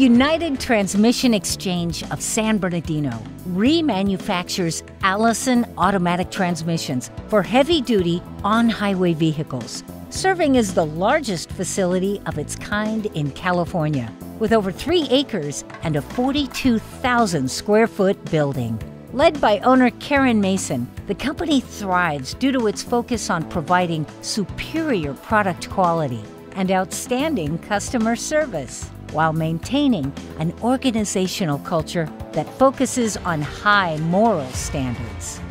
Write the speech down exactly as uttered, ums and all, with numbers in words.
United Transmission Exchange of San Bernardino remanufactures Allison automatic transmissions for heavy-duty on-highway vehicles, serving as the largest facility of its kind in California, with over three acres and a forty-two thousand square foot building. Led by owner Karen Mason, the company thrives due to its focus on providing superior product quality and outstanding customer service, while maintaining an organizational culture that focuses on high moral standards.